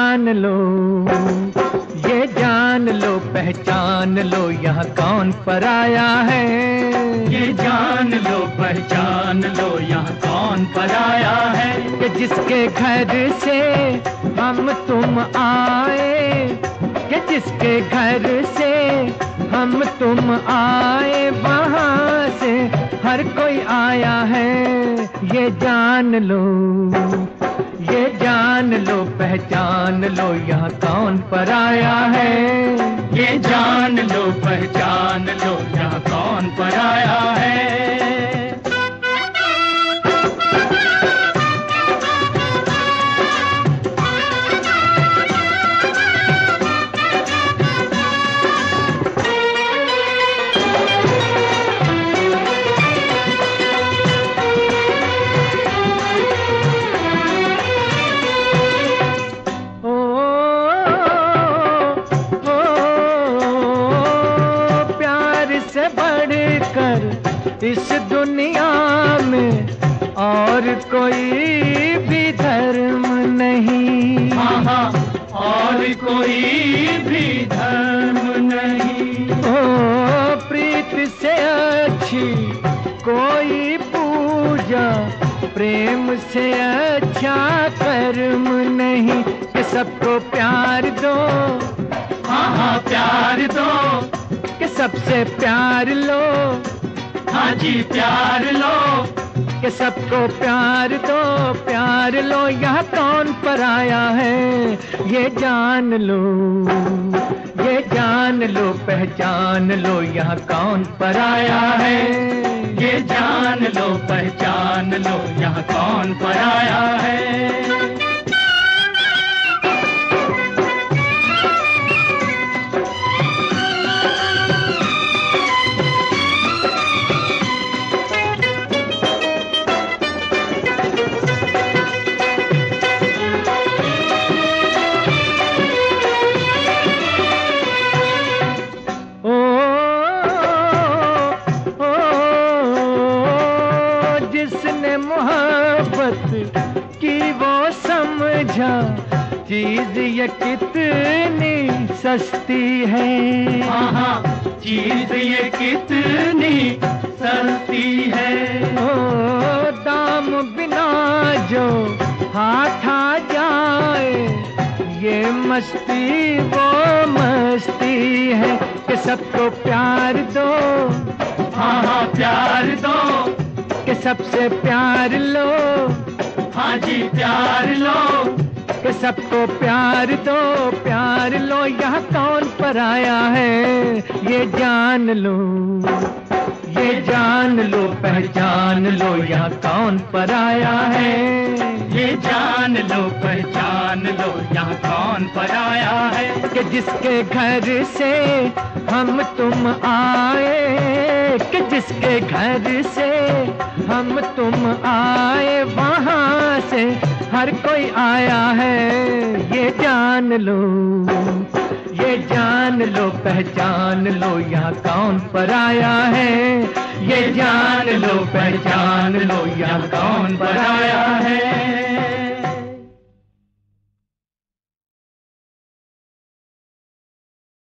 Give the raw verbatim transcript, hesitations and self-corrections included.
जान लो, ये जान लो, पहचान लो, यहाँ कौन पराया है। ये जान लो, पहचान लो, यहाँ कौन पराया है। कि जिसके घर से हम तुम आए, कि जिसके घर से हम तुम आए, वहाँ से हर कोई आया है। ये जान लो, ये जान लो, पहचान लो, यहाँ कौन पराया है। ये जान लो, पहचान लो, यहाँ कौन पराया है। इस दुनिया में और कोई भी धर्म नहीं। हाँ हाँ, और कोई भी धर्म नहीं। ओ प्रीत से अच्छी कोई पूजा, प्रेम से अच्छा कर्म नहीं। कि सबको प्यार दो, हाँ हाँ प्यार दो, कि सबसे प्यार लो, हाँ जी प्यार लो। कि सबको प्यार दो, प्यार लो, यहाँ कौन पराया है। ये जान लो, ये जान लो, पहचान लो, यहाँ कौन पराया है। ये जान लो, पहचान लो, यहाँ कौन पराया है। कि वो समझा चीज ये कितनी सस्ती है। हाँ हाँ, चीज ये कितनी सस्ती है। ओ दाम बिना जो हाथ आ जाए, ये मस्ती वो मस्ती है। कि सबको प्यार दो, हाँ हाँ प्यार दो, कि सबसे प्यार लो, हाँ जी प्यार लो। कि सबको प्यार दो, प्यार लो, यहाँ कौन पराया है। ये जान लो, ये जान लो, पहचान लो, यहाँ कौन पराया है। ये जान लो, पहचान लो, यहाँ कौन पराया है। कि जिसके घर से हम तुम आए, कि जिसके घर से हम तुम आए, वहाँ से हर कोई आया है। ये जान लो, ये जान लो, पहचान लो, यहाँ कौन पराया है। ये जान लो, पहचान लो, यहाँ कौन पराया